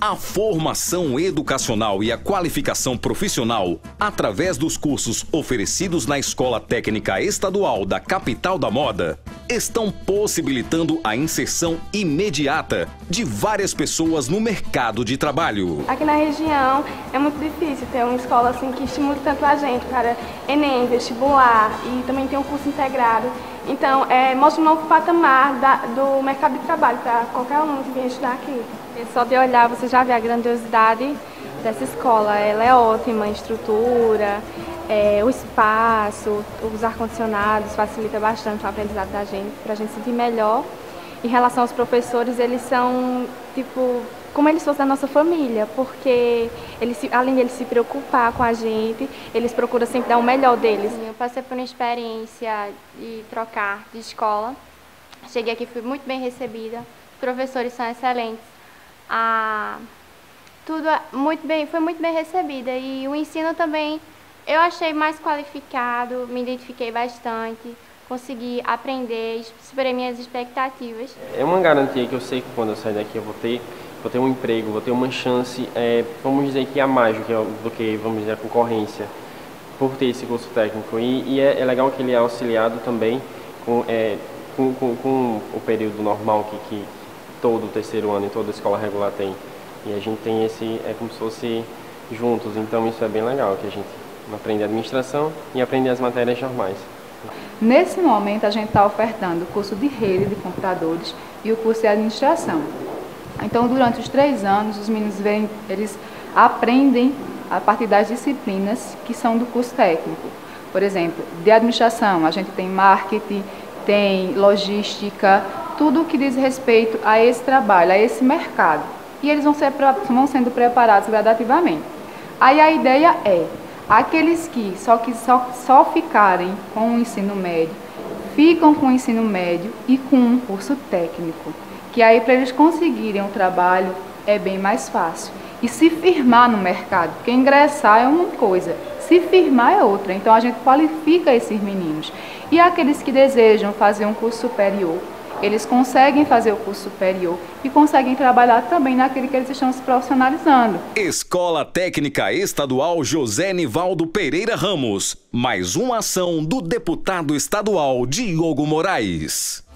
A formação educacional e a qualificação profissional, através dos cursos oferecidos na Escola Técnica Estadual da Capital da Moda, estão possibilitando a inserção imediata de várias pessoas no mercado de trabalho. Aqui na região é muito difícil ter uma escola assim que estimule tanto a gente para Enem, vestibular e também tem um curso integrado. Então, mostra um novo patamar do mercado de trabalho para qualquer aluno que venha estudar aqui. Só de olhar você já vê a grandiosidade dessa escola. Ela é ótima, a estrutura, o espaço, os ar-condicionados facilita bastante o aprendizado da gente, para a gente sentir melhor. Em relação aos professores, eles são tipo como eles fossem da nossa família, porque além de eles se preocupar com a gente, eles procuram sempre dar o melhor deles. Eu passei por uma experiência de trocar de escola. Cheguei aqui, fui muito bem recebida, os professores são excelentes. Foi muito bem recebida e o ensino também eu achei mais qualificado, me identifiquei bastante, consegui aprender, superei minhas expectativas. É uma garantia que eu sei que quando eu sair daqui eu vou ter um emprego, vou ter uma chance, vamos dizer que a mais do que vamos dizer, a concorrência, por ter esse curso técnico. E é legal que ele é auxiliado também com o período normal que todo o terceiro ano e toda a escola regular tem. E a gente tem é como se fosse juntos, então isso é bem legal, que a gente aprende administração e aprende as matérias normais. Nesse momento a gente está ofertando o curso de rede de computadores e o curso de administração. Então durante os 3 anos os meninos eles aprendem a partir das disciplinas que são do curso técnico. Por exemplo, de administração a gente tem marketing, tem logística, tudo o que diz respeito a esse trabalho, a esse mercado. E eles vão sendo preparados gradativamente. Aí a ideia é, aqueles que só ficarem com o ensino médio, ficam com o ensino médio e com um curso técnico. Que aí para eles conseguirem o trabalho é bem mais fácil. E se firmar no mercado, porque ingressar é uma coisa, se firmar é outra. Então a gente qualifica esses meninos. E aqueles que desejam fazer um curso superior, eles conseguem fazer o curso superior e conseguem trabalhar também naquele que eles estão se profissionalizando. Escola Técnica Estadual José Nivaldo Pereira Ramos. Mais uma ação do deputado estadual Diogo Moraes.